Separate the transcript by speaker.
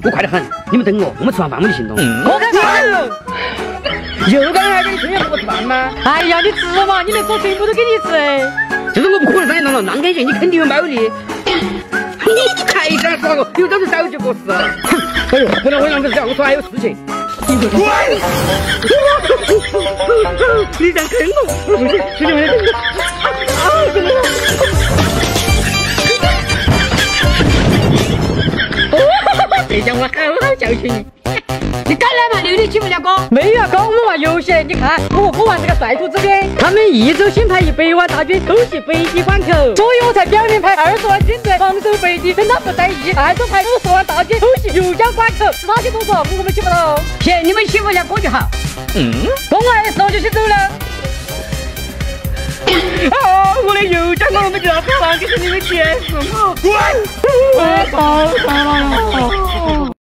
Speaker 1: 我快得很，你们等我，我们吃完饭我就行动。
Speaker 2: 我看看。又刚才给你推荐不吃饭吗？哎呀，你吃嘛，你能说全部都给你吃？
Speaker 1: 就是我不可能让你让给钱，你肯定有猫腻。你还敢耍我？有本事早就过世了。哎呦，不能我浪费时间，我说还有事情。你想坑我？不行，兄弟们，别讲我好好教训你。
Speaker 3: 你敢来嘛？刘你欺负人家哥？
Speaker 2: 没有啊哥，我们玩游戏，你看我玩这个帅兔之鞭，他们一周先派100万大军偷袭北极关口，所以我才表面派20万军队防守北极，等他不在意，暗中派50万大军偷袭右江关口，是哪些动作我们欺负到？
Speaker 3: 行，你们欺负人家哥就好。
Speaker 2: 公完事我就先走了。啊！我的右江我们就要还给你们结束。滚！我操！